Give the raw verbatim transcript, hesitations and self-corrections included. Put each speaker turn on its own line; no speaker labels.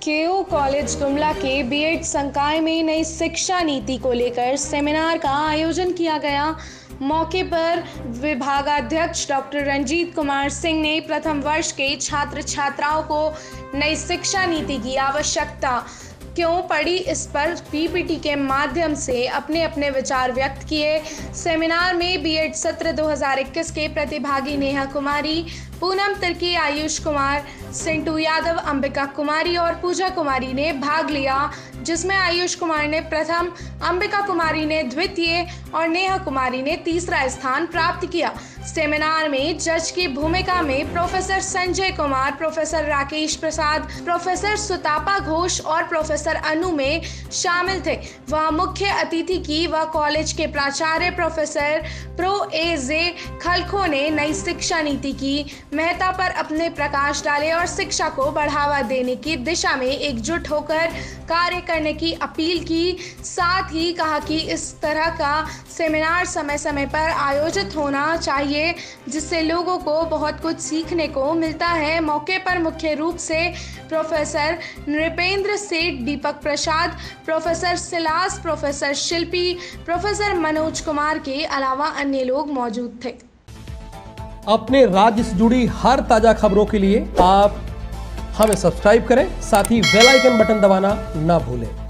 केयू college Gumla के BEd संकाय में नई शिक्षा नीति को लेकर सेमिनार का आयोजन किया गया। मौके पर विभागाध्यक्ष डॉक्टर रंजीत कुमार सिंह ने प्रथम वर्ष के छात्र छात्राओं को नई शिक्षा नीति की आवश्यकता क्यों पड़ी, इस पर पीपीटी के माध्यम से अपने अपने विचार व्यक्त किए। सेमिनार में बीएड सत्र दो हज़ार इक्कीस के प्रतिभागी नेहा कुमारी, पूनम तिर्की, आयुष कुमार, सिंटू यादव, अंबिका कुमारी और पूजा कुमारी ने भाग लिया, जिसमें आयुष कुमार ने प्रथम, अंबिका कुमारी ने द्वितीय और नेहा कुमारी ने तीसरा स्थान प्राप्त किया। सेमिनार में जज की भूमिका में professor Sanjay Kumar, professor Rakesh Prasad, professor Sutapa Ghosh और प्रोफेसर अनु में शामिल थे। वह मुख्य अतिथि की व कॉलेज के प्राचार्य प्रोफेसर प्रो ए जे खलखो ने नई शिक्षा नीति की महत्ता पर अपने प्रकाश डाले और शिक्षा को बढ़ावा देने की दिशा में एकजुट होकर कार्य करने की अपील की। साथ ही कहा कि इस तरह का सेमिनार समय समय पर आयोजित होना चाहिए, जिससे लोगों को बहुत कुछ सीखने को मिलता है। मौके पर मुख्य रूप से professor Nripendra Seth, Deepak Prasad, professor Silas, professor Shilpi, professor Manoj Kumar के अलावा अन्य लोग मौजूद थे।
अपने राज्य से जुड़ी हर ताजा खबरों के लिए आप हमें सब्सक्राइब करें, साथ ही बेल आइकन बटन दबाना ना भूलें।